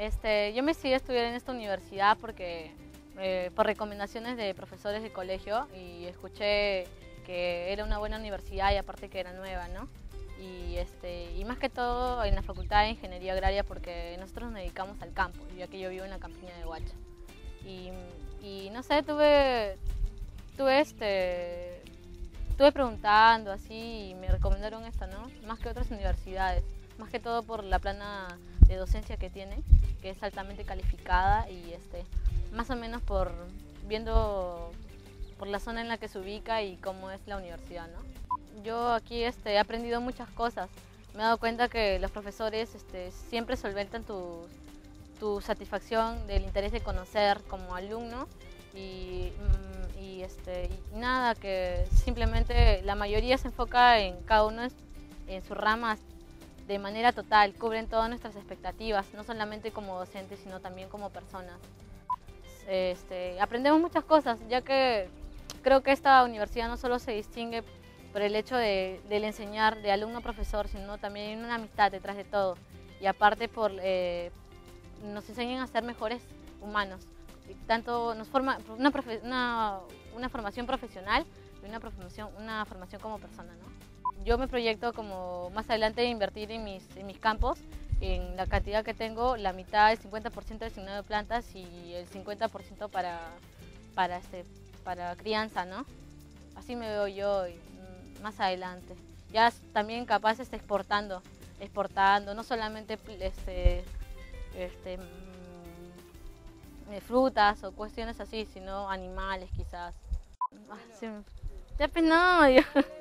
Yo me decidí a estudiar en esta universidad porque por recomendaciones de profesores de colegio y escuché que era una buena universidad y aparte que era nueva, ¿no? Y más que todo en la Facultad de Ingeniería Agraria porque nosotros nos dedicamos al campo, ya que yo vivo en la campiña de Huacha. Y no sé, estuve preguntando así y me recomendaron esta, ¿no? Más que otras universidades, más que todo por la plana de docencia que tiene, que es altamente calificada y más o menos viendo por la zona en la que se ubica y cómo es la universidad, ¿no? Yo aquí he aprendido muchas cosas. Me he dado cuenta que los profesores siempre solventan tu satisfacción del interés de conocer como alumno y nada, que simplemente la mayoría se enfoca en cada uno en sus ramas de manera total, cubren todas nuestras expectativas, no solamente como docentes, sino también como personas. Aprendemos muchas cosas, ya que creo que esta universidad no solo se distingue por el hecho del enseñar de alumno a profesor, sino también hay una amistad detrás de todo. Y aparte nos enseñan a ser mejores humanos. Y tanto nos forma una formación profesional y una formación como persona, ¿no? Yo me proyecto como más adelante invertir en mis campos, en la cantidad que tengo, la mitad, el 50% destinado a plantas y el 50% para crianza, ¿no? Así me veo yo más adelante. Ya también capaz exportando, no solamente frutas o cuestiones así, sino animales quizás. Ah, sí, te ha penado, Dios.